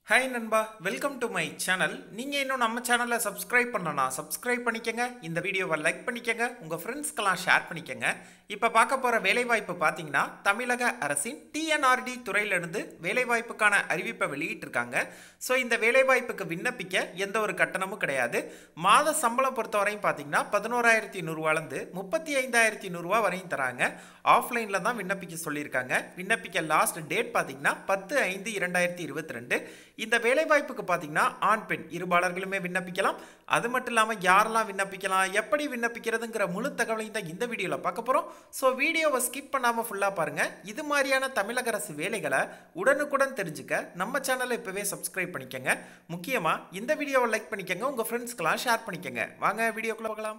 Hi நண்பா, welcome to my channel. நீங்கள் இன்னும் நம்ம சேனலை சப்ஸ்கிரைப் பண்ணனா சப்ஸ்கிரைப் பண்ணிக்கங்க. இந்த வீடியோவை லைக் பண்ணிக்கங்க. உங்கள் ஃப்ரெண்ட்ஸ்க்கெல்லாம் ஷேர் பண்ணிக்கங்க. இப்போ பார்க்க போகிற வேலைவாய்ப்பு பார்த்தீங்கன்னா தமிழக அரசின் TNRD துறையிலிருந்து வேலைவாய்ப்புக்கான அறிவிப்பை வெளியிட்டிருக்காங்க. ஸோ இந்த வேலைவாய்ப்புக்கு விண்ணப்பிக்க எந்த ஒரு கட்டணமும் கிடையாது. மாத சம்பளம் பொறுத்தவரையும் பார்த்தீங்கன்னா 11,100 35,100 வரையும் தராங்க. ஆஃப்லைனில் தான் விண்ணப்பிக்க சொல்லியிருக்காங்க. விண்ணப்பிக்க லாஸ்ட் டேட் பார்த்தீங்கன்னா 10/5/2022. இந்த வேலைவாய்ப்புக்கு பார்த்தீங்கன்னா ஆண் பெண் இருபாலர்களுமே விண்ணப்பிக்கலாம். அது மட்டும் இல்லாமல் யாரெல்லாம் விண்ணப்பிக்கலாம், எப்படி விண்ணப்பிக்கிறதுங்கிற முழு தகவலையும் தான் இந்த வீடியோவில் பார்க்க போகிறோம். ஸோ வீடியோவை ஸ்கிப் பண்ணாமல் ஃபுல்லாக பாருங்கள். இது மாதிரியான தமிழக அரசு வேலைகளை உடனுக்குடன் தெரிஞ்சுக்க நம்ம சேனலை இப்போவே சப்ஸ்கிரைப் பண்ணிக்கங்க. முக்கியமாக இந்த வீடியோவை லைக் பண்ணிக்கங்க, உங்கள் ஃப்ரெண்ட்ஸ்க்கெல்லாம் ஷேர் பண்ணிக்கங்க. வாங்க வீடியோக்குள்ளே பார்க்கலாம்.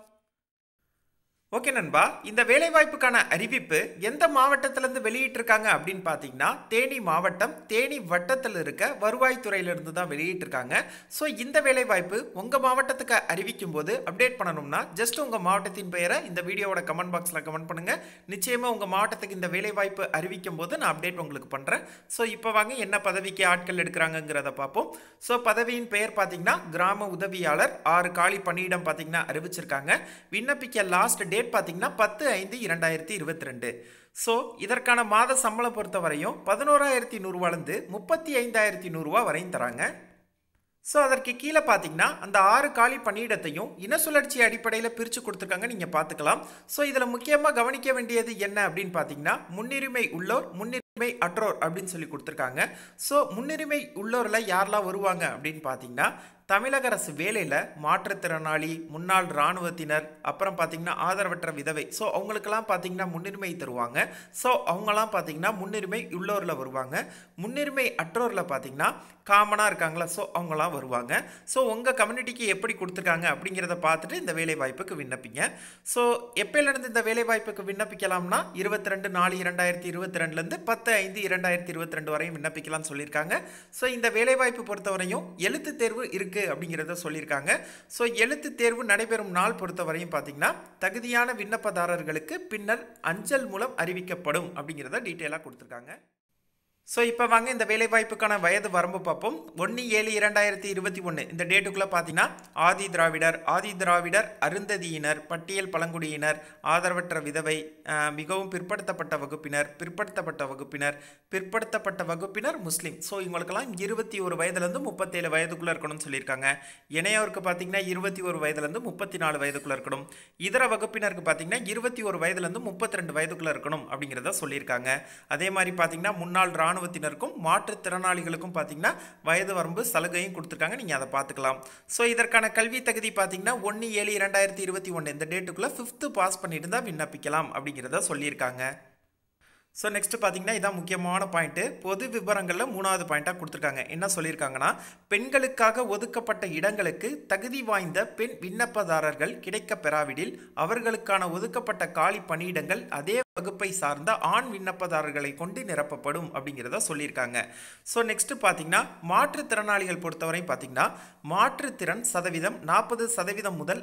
ஓகே நண்பா, இந்த வேலைவாய்ப்புக்கான அறிவிப்பு எந்த மாவட்டத்திலிருந்து வெளியிட்டிருக்காங்க அப்படின்னு பார்த்தீங்கன்னா தேனி மாவட்டம், தேனி வட்டத்தில் இருக்க வருவாய்த்துறையிலிருந்து தான் வெளியிட்டிருக்காங்க. ஸோ இந்த வேலைவாய்ப்பு உங்கள் மாவட்டத்துக்கு அறிவிக்கும் போது அப்டேட் பண்ணணும்னா ஜஸ்ட் உங்கள் மாவட்டத்தின் பெயரை இந்த வீடியோவோட கமெண்ட் பாக்ஸில் கமெண்ட் பண்ணுங்கள். நிச்சயமாக உங்கள் மாவட்டத்துக்கு இந்த வேலைவாய்ப்பு அறிவிக்கும் போது நான் அப்டேட் உங்களுக்கு பண்ணுறேன். ஸோ இப்போ வாங்க என்ன பதவிக்கு ஆட்கள் எடுக்கிறாங்கிறத பார்ப்போம். ஸோ பதவியின் பெயர் பார்த்தீங்கன்னா கிராம உதவியாளர். 6 காலி பணியிடம் பார்த்தீங்கன்னா அறிவிச்சிருக்காங்க. விண்ணப்பிக்க லாஸ்ட் டேட் பார்த்தீங்கன்னா 10/5/2022. ஸோ இதற்கான மாத சம்பளம் பொறுத்த வரையும் 11,100 35,100 வரையும் தராங்க. ஸோ அதற்கு கீழே பார்த்தீங்கன்னா அந்த 6 காலி பணியிடத்தையும் இன சுழற்சி அடிப்படையில் பிரித்து கொடுத்துருக்காங்க, நீங்கள் பார்த்துக்கலாம். ஸோ இதில் முக்கியமாக கவனிக்க வேண்டியது என்ன அப்படின்னு பார்த்தீங்கன்னா முன்னுரிமை உள்ளோர், முன்னுரிமை அற்றோர் அப்படின்னு சொல்லி கொடுத்துருக்காங்க. ஸோ முன்னுரிமை உள்ளோரில் யாரெல்லாம் வருவாங்க அப்படின்னு பார்த்தீங்கன்னா தமிழக அரசு வேலையில் மாற்றுத்திறனாளி, முன்னாள் இராணுவத்தினர், அப்புறம் பார்த்தீங்கன்னா ஆதரவற்ற விதவை, ஸோ அவங்களுக்கெல்லாம் பார்த்தீங்கன்னா முன்னுரிமை தருவாங்க. ஸோ அவங்களாம் பார்த்தீங்கன்னா முன்னுரிமை உள்ளோரில் வருவாங்க. முன்னுரிமை அற்றோரில் பார்த்தீங்கன்னா காமனாக இருக்காங்களா, ஸோ அவங்களாம் வருவாங்க. ஸோ உங்கள் கம்யூனிட்டிக்கு எப்படி கொடுத்துருக்காங்க அப்படிங்கிறத பார்த்துட்டு இந்த வேலை வாய்ப்புக்கு விண்ணப்பிங்க. ஸோ எப்போலேருந்து இந்த வேலை வாய்ப்புக்கு விண்ணப்பிக்கலாம்னா 22/4/2022 10/5/2022 வரையும் விண்ணப்பிக்கலாம்னு சொல்லியிருக்காங்க. ஸோ இந்த வேலைவாய்ப்பு பொறுத்தவரையும் எழுத்து தேர்வு இருக்கு அப்படிங்கிறத சொல்லியிருக்காங்க. ஸோ எழுத்து தேர்வு நடைபெறும் நாள் பொறுத்தவரையும் பார்த்தீங்கன்னா தகுதியான விண்ணப்பதாரர்களுக்கு பின்னர் அஞ்சல் மூலம் அறிவிக்கப்படும் அப்படிங்கிறத டீட்டெயிலாக கொடுத்துருக்காங்க. ஸோ இப்போ வாங்க இந்த வேலைவாய்ப்புக்கான வயது வரம்பு பார்ப்போம். 1/7/2021 இந்த டேட்டுக்குள்ளே பார்த்தீங்கன்னா ஆதி திராவிடர் அருந்ததியினர், பட்டியல் பழங்குடியினர், ஆதரவற்ற விதவை, மிகவும் பிற்படுத்தப்பட்ட வகுப்பினர், முஸ்லீம், ஸோ இவங்களுக்கெல்லாம் 21 வயதுலேருந்து 37 வயதுக்குள்ளே இருக்கணும்னு சொல்லியிருக்காங்க. இணையோருக்கு பார்த்தீங்கன்னா 21 வயதுலேருந்து 34 வயதுக்குள்ளே இருக்கணும். இதர வகுப்பினருக்கு பார்த்தீங்கன்னா 21 வயதுலேருந்து 32 வயதுக்குள்ளே இருக்கணும் அப்படிங்கிறத சொல்லியிருக்காங்க. அதே மாதிரி பார்த்தீங்கன்னா முன்னாள் இராணுவத்தினருக்கும் மாற்றுத்திறனாளிகளுக்கும் பார்த்தீங்கன்னா வயது வரம்பு சலுகையும் கொடுத்துருக்காங்க, நீங்கள் அதை பார்த்துக்கலாம். ஸோ இதற்கான கல்வி தகுதி பார்த்தீங்கன்னா 1/7/2021 இந்த டேட்டுக்குள்ளே 5th பாஸ் பண்ணிட்டு தான் விண்ணப்பிக்கலாம் அப்படிங்கிறத சொல்லியிருக்காங்க. ஸோ நெக்ஸ்ட் பார்த்தீங்கன்னா இதான் முக்கியமான பாயிண்ட்டு. பொது விவரங்களில் 3வது பாயிண்ட்டாக கொடுத்துருக்காங்க. என்ன சொல்லியிருக்காங்கன்னா பெண்களுக்காக ஒதுக்கப்பட்ட இடங்களுக்கு தகுதி வாய்ந்த பெண் விண்ணப்பதாரர்கள் கிடைக்க பெறாவிடில் அவர்களுக்கான ஒதுக்கப்பட்ட காலி பணியிடங்கள் அதே வகுப்பை சார்ந்த ஆண் விண்ணப்பதாரர்களை கொண்டு நிரப்பப்படும் அப்படிங்கிறத சொல்லியிருக்காங்க. ஸோ நெக்ஸ்ட் பார்த்தீங்கன்னா மாற்றுத்திறனாளிகள் பொறுத்தவரை பார்த்தீங்கன்னா மாற்றுத்திறன் சதவீதம் 40% முதல்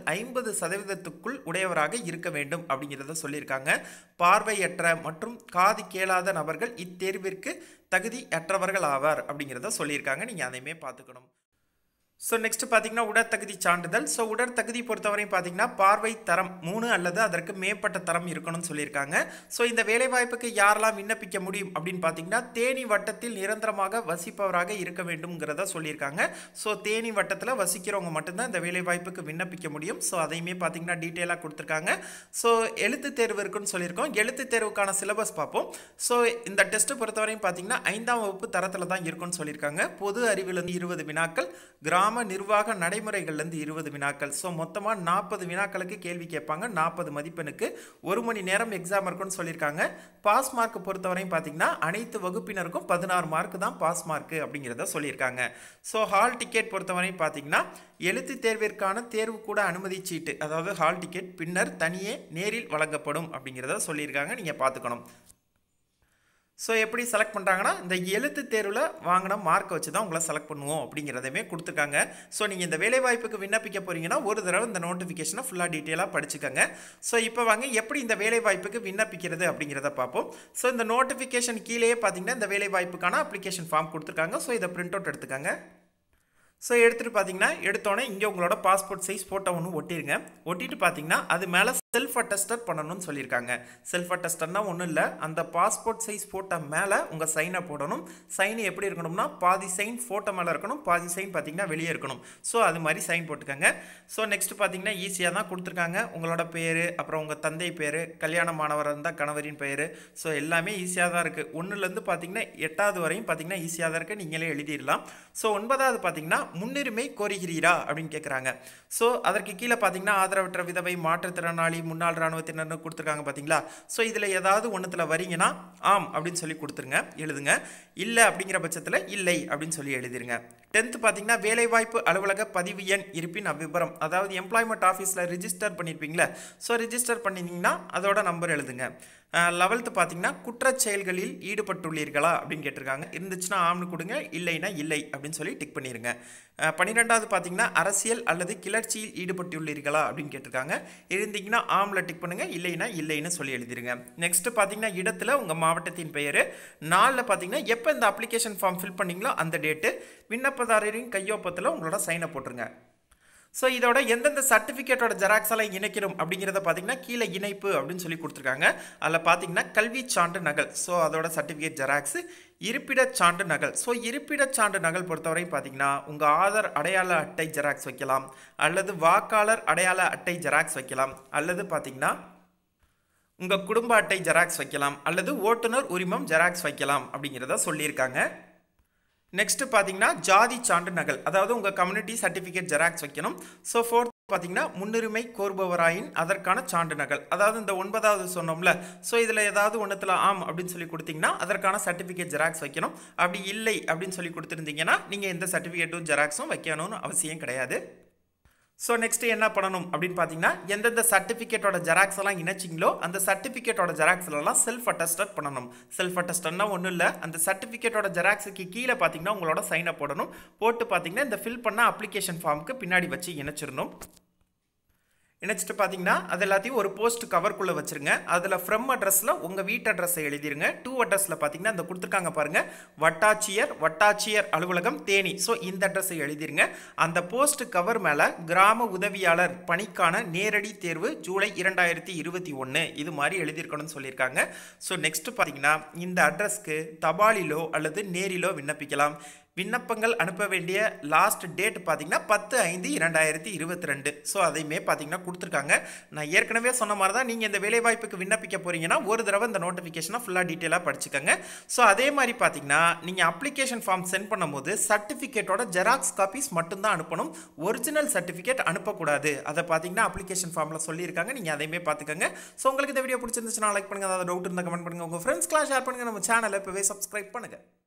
50% உடையவராக இருக்க வேண்டும் அப்படிங்கிறத சொல்லியிருக்காங்க. பார்வையற்ற மற்றும் காது கேளாத நபர்கள் இத்தேர்விற்கு தகுதியற்றவர்கள் ஆவார் அப்படிங்கிறத சொல்லியிருக்காங்க, நீங்கள் அதையுமே பார்த்துக்கணும். ஸோ நெக்ஸ்ட் பார்த்தீங்கன்னா உடற்தகுதி சான்றிதழ். ஸோ உடற்தகுதி பொறுத்தவரையும் பார்த்தீங்கன்னா பார்வை தரம் 3 அல்லது அதற்கு மேற்பட்ட தரம் இருக்கணும்னு சொல்லியிருக்காங்க. ஸோ இந்த வேலைவாய்ப்புக்கு யாரெல்லாம் விண்ணப்பிக்க முடியும் அப்படின்னு பார்த்தீங்கன்னா தேனி வட்டத்தில் நிரந்தரமாக வசிப்பவராக இருக்க வேண்டும்ங்கிறத சொல்லியிருக்காங்க. ஸோ தேனி வட்டத்தில் வசிக்கிறவங்க மட்டும்தான் இந்த வேலைவாய்ப்புக்கு விண்ணப்பிக்க முடியும். ஸோ அதையுமே பார்த்தீங்கன்னா டீட்டெயிலாக கொடுத்துருக்காங்க. ஸோ எழுத்து தேர்வு இருக்குன்னு சொல்லியிருக்கோம். எழுத்து தேர்வுக்கான சிலபஸ் பார்ப்போம். ஸோ இந்த டெஸ்ட்டு பொறுத்தவரையும் பார்த்தீங்கன்னா 5ஆம் வகுப்பு தரத்தில் தான் இருக்குன்னு சொல்லியிருக்காங்க. பொது அறிவிலிருந்து 20 வினாக்கள், கிராம நிர்வாக நடைமுறைகள்லேருந்து 20 வினாக்கள். ஸோ மொத்தமாக 40 வினாக்களுக்கு கேள்வி கேட்பாங்க. 40 மதிப்பெண்ணுக்கு 1 மணி நேரம் எக்ஸாம் இருக்குன்னு சொல்லியிருக்காங்க. பாஸ் மார்க் பொறுத்தவரையும் பார்த்தீங்கன்னா அனைத்து வகுப்பினருக்கும் 16 மார்க் தான் பாஸ் மார்க் அப்படிங்கிறத சொல்லியிருக்காங்க. ஸோ ஹால் டிக்கெட் பொறுத்தவரையும் பார்த்தீங்கன்னா எழுத்து தேர்விற்கான தேர்வு கூட அனுமதி சீட்டு, அதாவது ஹால் டிக்கெட் பின்னர் தனியே நேரில் வழங்கப்படும் அப்படிங்கிறத சொல்லியிருக்காங்க, நீங்கள் பார்த்துக்கணும். ஸோ எப்படி செலக்ட் பண்ணுறாங்கன்னா இந்த எழுத்து தேர்வில் வாங்கின மார்க்கை வச்சு தான் உங்களை செலக்ட் பண்ணுவோம் அப்படிங்கிறதையுமே கொடுத்துருக்காங்க. ஸோ நீங்கள் இந்த வேலைவாய்ப்புக்கு விண்ணப்பிக்க போகிறீங்கன்னா ஒரு தடவை இந்த நோட்டிஃபிகேஷனை ஃபுல்லாக டீட்டெயிலாக படிச்சுக்கோங்க. ஸோ இப்போ வாங்க எப்படி இந்த வேலைவாய்ப்புக்கு விண்ணப்பிக்கிறது அப்படிங்கிறத பார்ப்போம். ஸோ இந்த நோட்டிஃபிகேஷன் கீழேயே பார்த்தீங்கன்னா இந்த வேலைவாய்ப்புக்கான அப்ளிகேஷன் ஃபார்ம் கொடுத்துருக்காங்க. ஸோ இதை பிரிண்ட் அவுட் எடுத்துக்கோங்க. ஸோ எடுத்துகிட்டு பார்த்தீங்கன்னா எடுத்தோடனே இங்கே உங்களோட பாஸ்போர்ட் சைஸ் ஃபோட்டோ ஒன்று ஒட்டிடுங்க. ஒட்டிட்டு பார்த்தீங்கன்னா அது மேலே செல்ஃப் அட்டஸ்டட் பண்ணணும்னு சொல்லியிருக்காங்க. செல்ஃப் அட்டஸ்டட்னா ஒன்றும் இல்லை, அந்த பாஸ்போர்ட் சைஸ் ஃபோட்டோ மேலே உங்கள் சைனை போடணும். சைன் எப்படி இருக்கணும்னா பாதி சைன் ஃபோட்டோ மேலே இருக்கணும், பாதி சைன் பார்த்தீங்கன்னா வெளியே இருக்கணும். ஸோ அது மாதிரி சைன் போட்டுக்கோங்க. ஸோ நெக்ஸ்ட் பார்த்தீங்கன்னா ஈஸியாக தான் கொடுத்துருக்காங்க. உங்களோட பேர், அப்புறம் உங்கள் தந்தை பேர், கல்யாணமானவராக இருந்தால் கணவரின் பெயர், ஸோ எல்லாமே ஈஸியாக தான் இருக்குது. 1லேருந்து பார்த்தீங்கன்னா 8வது வரையும் பார்த்தீங்கன்னா ஈஸியாக தான் இருக்குது, நீங்களே எழுதிடலாம். ஸோ 9வது பார்த்தீங்கன்னா முன்னுரிமை கோருகிறீரா அப்படின்னு கேட்குறாங்க. ஸோ அதற்கு கீழே பார்த்தீங்கன்னா ஆதரவற்ற விதவை, மாற்றுத்திறனாளி, முன்னாள் இராணுவத்தினர்னு கொடுத்துருக்காங்க பார்த்தீங்களா. ஸோ இதில் ஏதாவது ஒன்றுத்தில் வரீங்கன்னா ஆம் அப்படின்னு சொல்லி கொடுத்துருங்க, எழுதுங்க. இல்லை அப்படிங்கிற பட்சத்தில் இல்லை அப்படின்னு சொல்லி எழுதிருங்க. 10th பார்த்தீங்கன்னா வேலைவாய்ப்பு அலுவலக பதிவு எண் இருப்பின் அவ்விவரம், அதாவது எம்ப்ளாய்மெண்ட் ஆஃபீஸில் ரிஜிஸ்டர் பண்ணியிருப்பீங்களே, ஸோ ரிஜிஸ்டர் பண்ணியிருந்தீங்கன்னா அதோட நம்பர் எழுதுங்க. 11th பார்த்தீங்கன்னா குற்றச் செயல்களில் ஈடுபட்டுள்ளீர்களா அப்படின்னு கேட்டிருக்காங்க. இருந்துச்சுன்னா ஆம்னு கொடுங்க, இல்லைன்னா இல்லை அப்படின்னு சொல்லி டிக் பண்ணிடுங்க. 12வது பார்த்தீங்கன்னா அரசியல் அல்லது கிளர்ச்சியில் ஈடுபட்டுள்ளீர்களா அப்படின்னு கேட்டிருக்காங்க. இருந்தீங்கன்னா ஆம்ல டிக் பண்ணுங்க, இல்லைன்னா இல்லைன்னு சொல்லி எழுதிருங்க. நெக்ஸ்ட் பார்த்தீங்கன்னா இடத்துல உங்கள் மாவட்டத்தின் பெயர், 4ல் பார்த்தீங்கன்னா எப்போ இந்த அப்ளிகேஷன் ஃபார்ம் ஃபில் பண்ணீங்களோ அந்த டேட்டு, விண்ணப்பதாரரின் கையொப்பத்தில் உங்களோட சைனை போட்டுருங்க. ஸோ இதோட எந்தெந்த சர்டிஃபிகேட்டோட ஜெராக்ஸ் எல்லாம் இணைக்கணும் அப்படிங்கிறத பார்த்தீங்கன்னா கீழே இணைப்பு அப்படின்னு சொல்லி கொடுத்துருக்காங்க. அதில் பார்த்தீங்கன்னா கல்வி சான்று நகல், ஸோ அதோட சர்டிஃபிகேட் ஜெராக்ஸ், இருப்பிட சான்று நகல். ஸோ இருப்பிட சான்று நகல் பொறுத்தவரையும் பார்த்தீங்கன்னா உங்கள் ஆதார் அடையாள அட்டை ஜெராக்ஸ் வைக்கலாம், அல்லது வாக்காளர் அடையாள அட்டை ஜெராக்ஸ் வைக்கலாம், அல்லது பார்த்தீங்கன்னா உங்கள் குடும்ப அட்டை ஜெராக்ஸ் வைக்கலாம், அல்லது ஓட்டுநர் உரிமம் ஜெராக்ஸ் வைக்கலாம் அப்படிங்கிறத சொல்லியிருக்காங்க. நெக்ஸ்ட் பார்த்தீங்கன்னா ஜாதி சான்று நகல், அதாவது உங்கள் கம்யூனிட்டி சர்டிஃபிகேட் ஜெராக்ஸ் வைக்கணும். ஸோ 4th பார்த்தீங்கன்னா முன்னுரிமை கோருபவராயின் அதற்கான சான்று நகல், அதாவது இந்த 9வது சொன்னோம்ல, ஸோ இதில் ஏதாவது ஒன்றுத்தில் ஆம் அப்படின்னு சொல்லி கொடுத்தீங்கன்னா அதற்கான சர்டிஃபிகேட் ஜெராக்ஸ் வைக்கணும். அப்படி இல்லை அப்படின்னு சொல்லி கொடுத்துருந்தீங்கன்னா நீங்கள் எந்த சர்டிஃபிகேட்டும் ஜெராக்ஸும் வைக்கணும்னு அவசியம் கிடையாது. ஸோ நெக்ஸ்ட் என்ன பண்ணணும் அப்படின்னு பார்த்தீங்கன்னா எந்தெந்த சர்டிஃபிகேட்டோட ஜெராக்ஸ் எல்லாம் இணைச்சிங்களோ அந்த சர்டிஃபிகேட்டோட ஜெராக்ஸ்லாம் செல்ஃப் அட்டஸ்டட் பண்ணணும். செல்ஃப் அட்டஸ்டட்னா ஒன்றும் இல்லை, அந்த சர்டிஃபிகேட்டோட ஜெராக்ஸுக்கு கீழே பார்த்தீங்கன்னா உங்களோட சைனை போடணும். போட்டு பார்த்தீங்கன்னா இந்த ஃபில் பண்ண அப்ளிகேஷன் ஃபார்முக்கு பின்னாடி வச்சு இணைச்சிடணும். இணைச்சிட்டு பார்த்தீங்கன்னா அது எல்லாத்தையும் ஒரு போஸ்ட் கவர்க்குள்ளே வச்சுருங்க. அதில் ஃப்ரம் அட்ரஸில் உங்கள் வீட்டு அட்ரஸை எழுதிருங்க. டூ அட்ரஸில் பார்த்தீங்கன்னா இந்த கொடுத்துருக்காங்க பாருங்கள், வட்டாட்சியர் அலுவலகம் தேனி, ஸோ இந்த அட்ரஸை எழுதிருங்க. அந்த போஸ்ட் கவர் மேலே கிராம உதவியாளர் பணிக்கான நேரடி தேர்வு ஜூலை 2021 இது மாதிரி எழுதியிருக்கணும்னு சொல்லியிருக்காங்க. ஸோ நெக்ஸ்ட் பார்த்தீங்கன்னா இந்த அட்ரஸ்க்கு தபாலிலோ அல்லது நேரிலோ விண்ணப்பிக்கலாம். விண்ணப்பங்கள் அனுப்ப வேண்டிய லாஸ்ட் டேட் பார்த்தீங்கன்னா 10/5/2022. ஸோ அதையுமே பார்த்தீங்கன்னா கொடுத்துருக்காங்க. நான் ஏற்கனவே சொன்ன மாதிரி தான் நீங்கள் இந்த வேலைவாய்ப்புக்கு விண்ணப்பிக்க போகிறீங்கன்னா ஒரு தடவை இந்த நோட்டிஃபிகேஷனை ஃபுல்லாக டீட்டெயிலாக படிச்சுக்கோங்க. ஸோ அதே மாதிரி பார்த்தீங்கன்னா நீங்கள் அப்ளிகேஷன் ஃபார்ம் சென்ட் பண்ணும்போது சர்டிஃபிகேட்டோட ஜெராக்ஸ் காப்பீஸ் மட்டும்தான் அனுப்பணும், ஒரிஜினல் சர்டிஃபிகேட் அனுப்பக்கூடாது. அதை பார்த்தீங்கன்னா அப்ளிகேஷன் ஃபார்மில் சொல்லியிருக்காங்க, நீங்கள் அதையுமே பார்த்துக்கோங்க. ஸோ உங்களுக்கு இந்த வீடியோ பிடிச்சிருந்துச்சுன்னா லைக் பண்ணுங்கள், அதாவது டவுட் இருந்தால் கமெண்ட் பண்ணுங்கள், உங்கள் ஃப்ரெண்ட்ஸ்க்கெலாம் ஷேர் பண்ணுங்கள், நம்ம சேனலை இப்போவே சப்ஸ்கிரைப் பண்ணுங்கள்.